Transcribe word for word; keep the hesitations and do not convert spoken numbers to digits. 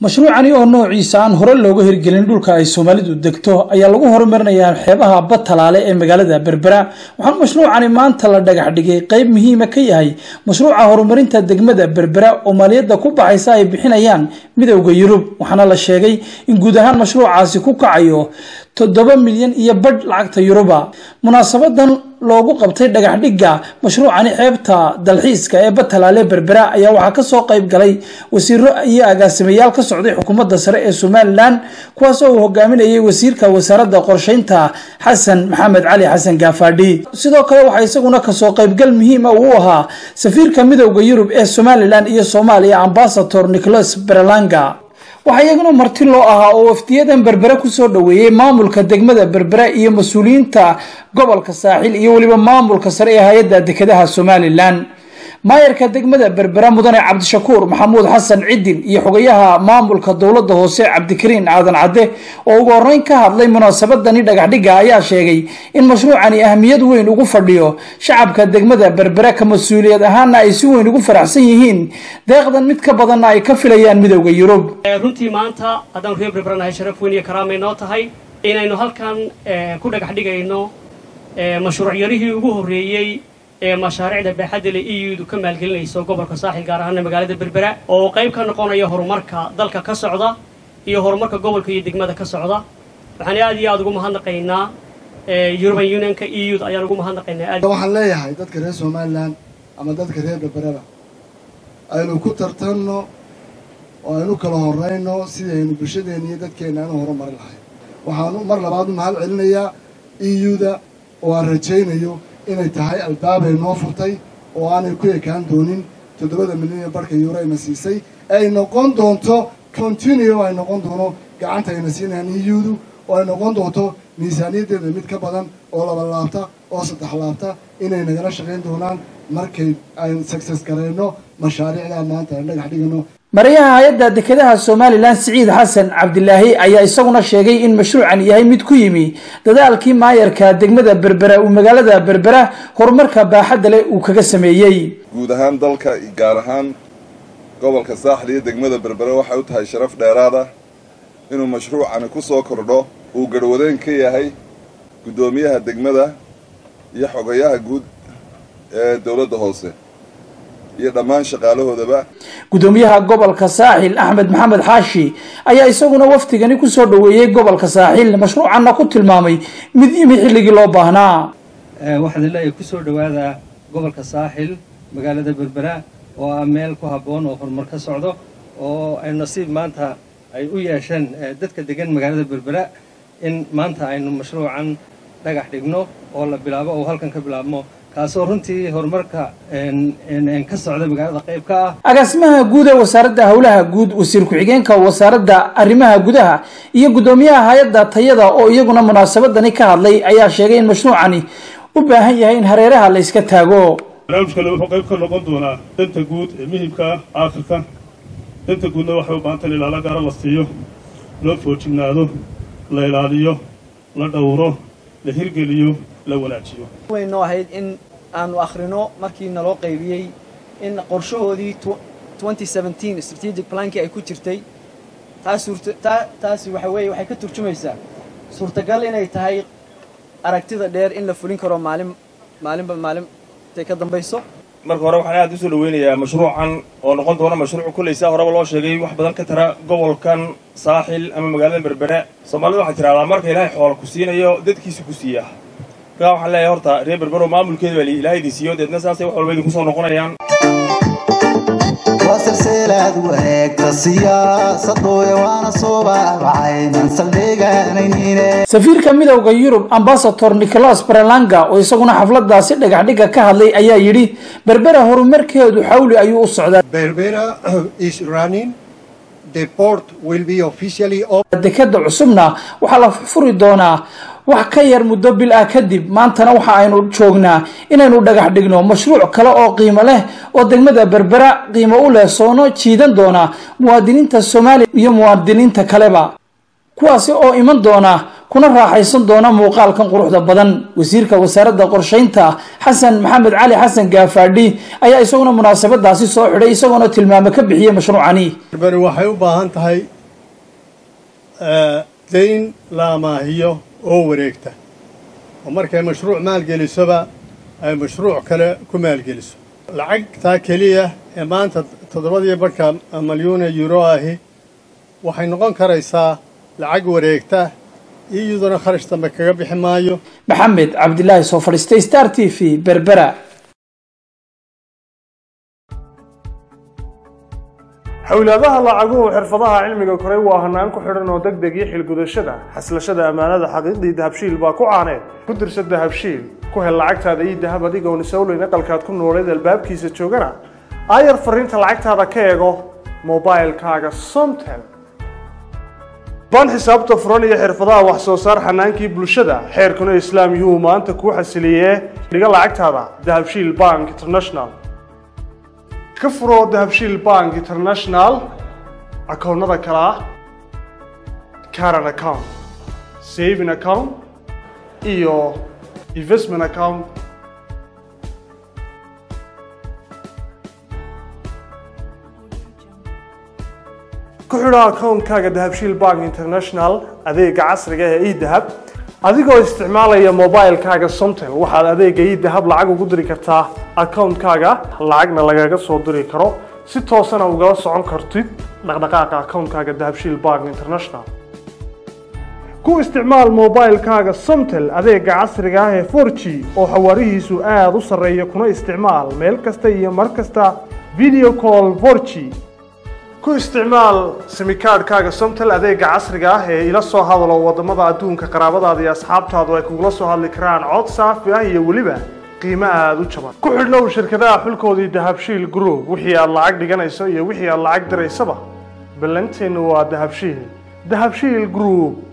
mashruucani oo noociisa aan hore looga hirgelin dhulka ay Soomaalidu degto ayaa lagu horumarinayaa xeebaha Batalaale ee magaalada Berbera waxaan mashruucani maanta la dhagax dhigay qayb muhiim ah ka yahay mashruuca horumarinta degmada Berbera oo maaliyadda ku baxaysa ay bixinayaan midowga Yurub waxaana la sheegay in guud ahaan mashruucaasi ku kacayo toddoba milyan iyo badh lacagta Yuruba munaasabadan loogu qabtay dhagax dhigga mashruucani xeebta dalxiiska ee Batalaale Berbera ayaa waxa ka soo qayb galay wasiiro iyo agaasimayaal ka socday xukuumadda sare ee Soomaaliland kuwaas oo hogaaminayay wasiirka wasaaradda qorsheynta Xasan Maxamed Cali Xasan Gaafadhi sidoo kale waxa isaguna ka soo qayb gal muhiim ah uu ahaa safiirka midowga Yurub ee Soomaaliland iyo Soomaaliya ambassador Nicholas Berlanga waxa iyaguna marti loo ahaa oo wafdiyadan Berbera ku soo dhaweeyay maamulka degmada Berbera iyo mas'uuliyiinta gobolka Saaxil iyo waliba maamulka sare ee hay'adda dekedaha Soomaaliland maayarka degmada Berbera mudane Cabdishakuur Maxamuud Xasan Cidin iyo xogayaha maamulka dawladda hoose Cabdikariin Aadan Cadde oo ugu horeyn ka hadlay munaasabadani dhagax dhigga ayaa sheegay in mashruucani ahmiyad weyn ugu fadhiyo shacabka degmada Berbera ka mas'uuliyad ahaan ay si weyn ugu faraxsan yihiin deeqdan mid ka badan ay ka filayaan midowga Yurub runtii maanta haddaan reer Berbera sharaf weyn iyo karaamay noo tahay inaynu halkan ku dhagax dhigayno mashruucyadii ugu horeeyay ee mashaariicda baaxadda leh E U du ka maalgelinayso gobolka Saaxil gaar ahaan magaalada Berbera oo qayb ka noqonaya horumarka dalka ka socda iyo horumarka gobolka iyo degmada ka socda waxaan aad iyo aad ugu mahadnaqaynaa European Unionka E U ayaan ugu mahadnaqaynaa waxaan leeyahay dadka reer Soomaaliland ama dadka reer Berbera aynu ku tartanno oo aynu kala horeyno sidii aynu bulshadeena iyo dadkeena u horumarin lahayn waxaan mar labaad u mahad celinayaa E U da oo aan rajaynayo inay tahay albaab ay noo furtay oo aanay ku ekaan doonin toddobada milyan barka euro ay nasiisay ay noqon doonto continue ay noqon doono gacanta ay nasiinayaan E U du oo ay noqon doonto miisaaniyadeeda mid ka badan oo laba laabta oo saddex laabta inay nagala shaqayn doonaan markay aan success gareyno mashaariicda maanta aan dhagax dhigano mariyaha hay'adda dekedaha Soomaaliland Saciid Xasan Cabdilaahi ayaa isaguna sheegay in mashruucan yahay mid ku yimi dadaalkii maayarka degmada Berbera uu magaalada Berbera horumarka baaxadda leh uu kaga sameeyay guud ahaan dalka gaar ahaan gobolka Saaxil iyo degmada Berbera waxa uu tahay sharaf dheeraad ah inuu mashruucan ku soo kordho uu garwadeen ka yahay gudoomiyaha degmada iyo xogayaha guud ee dawladda hoose iyo dhamaan shaqaalahoodaba gudoomiyaha gobolka Saaxil Axmed Maxamed Xaashi ayaa isaguna waftigani ku soo dhaweeyay gobolka Saaxil mashruucan ku tilmaamay mid imi xilligii loo baahnaa ee waxa la leeyahay ku soo dhawaada gobolka Saaxil magaalada Berbera oo meel ku haboon oo horumar ka socdo oo ay nasiib maanta ay u yeesheen dadka degan magaalada Berbera in maanta aynu mashruucan dhagax dhigno oo la bilaabo oo halkan ka bilaabmo kaasoo runtii horumarka een ka socda magaalada qayb ka ah agaasimaha guud ee wasaaradda hawlaha guud wasiir ku xigeenka wasaaradda arrimaha gudaha iyo gudoomiyaha hay'adda tayada oo iyaguna munaasabadani ka hadlay ayaa sheegay in mashruucani u baahan yahay in hareeraha la iska taago barnaamijkan wuxuu qayb ka noqon doonaa danta guud ee muhiimka ah aakhirka danta guudna waxa uu baahan ilaa la gaar la siiyo loo foojignaado la ilaaliyo la dhowro la hirgeliyo la wanaajiyo wayno ahayd in aanu akhrino markii naloo qaybiyay in qorshahoodii twenty seventeen strategic planki ay ku jirtay taas suurta taas waxa weey waxay ka turjumaysaa suurtagal inay tahay aragtida dheer in la fulin karo maalin maalinba maalin tay ka dambayso marka hore waxaan aad u soo dhaweynayaa mashruucan oo noqon doona mashruuc kuleysa horeba loo sheegay wax badan ka tara gobolkan Saaxil ama magaalada Berbera Soomaalidu waxay tiraahdaa marka Ilaahay xoolo ku siinayo dadkiisa ku siiyaa ka waxa la horta reer Berbera maamulkeeda wali Ilaahay diisiyo dadna saasay wax walba idin ku soo noqonayaan wasalsalaad wareegta siyaasadda waana soo baabacay man saldhiganayne safiirka midowga Yurub ambassador Nicholas Berlanga oo isaguna xafladaasi dhagax dhigga ka hadlay ayaa yiri Berbera horumarkeedu xawli ayuu u socdaa Berbera is running the port will be officially open dekada cusubna waxa la furi doonaa wax ka yar muddo bil ah kadib maantana waxa aynu joognaa inaynu dhagax dhigno mashruuc kale oo qiimo leh oo degmada Berbera qiimo u leh soono jiidan doona muwaadiniinta Soomaaliya iyo muwaadiniinta kaleba kuwaas oo iman doona kuna raaxaysan doona muuqaalkan quruxda badan. wasiirka wasaaradda qorsheynta xasan maxamed cali xasan gaafadhi ayaa isaguna munaasabadaasi soo xidhay isagoona tilmaamo ka bixiyay mashruucani. berberi waxay u baahan tahay dayn la amaahiyo oo wareegta oo markay mashruuc maalgelisoba ay mashruuc kale ku maalgeliso. lacagtaa keliya ee maanta toddobadii barka malyuun euro ahi waxay noqon karaysaa lacag wareegta iyaduna kharash dambe kaga bixi maayo. maxamed cabdilaahi soo fadhiistay Star T V Berbera. xawlaadaha lacaguhu xirfadaha cilmiga koray waa hanaan ku xidhan oo degdeg iyo xilgudashada xaslashada amaanada xaqiiqdii dahabshiil baa ku caaneed ku dirsa dahabshiil ku hel lacagtaada iyo dahab adigoon isawleyn aqalkaad ku nooleed albaabkiisa joogana aayar fariinta lacagtaada ka eego mobilekaaga Somtel. baan xisaabta furan iyo xirfadaha wax soo saar xanaankii bulshada xeerkuna islaam yuhu maanta ku xasiliyee dhiga lacagtaada dahabshiil Bank International. ka furo dahabshiil Bank International akoonnada kala ah current account, saving account iyo investment account. ku xidho akoonkaaga dahabshiil Bank International adeega casriga ah ee e-dahab adigoo isticmaalaya mobilekaaga Somtel waxaad adeega e-dahab lacag ugu diri kartaa akoonkaaga lacagna lagaga soo diri karo si toosana ugala socon kartid dhaqdhaqaaqa akoonkaaga dahabshiil Bank International. ku isticmaal mobilekaaga Somtel adeega casriga ah ee four G oo xawaarihiisu aad u sarreeya kuna isticmaal meel kasta iyo mar kasta video call four G. ku isticmaal simikaadhkaaga Somtel adeega casriga ah ee ila soo hadalo wadamada adduunka qaraabadaada iyo asxaabtaadu ay kugula soo hadli karaan cod saafi ah iyo weliba qiimo aad u jaban. ku xidhnow shirkadaha xulkoodii dahabshiil group wixii aad lacag dhiganayso iyo wixii aad lacag diraysaba ballanteenu waa dahabshiil. dahabshiil group.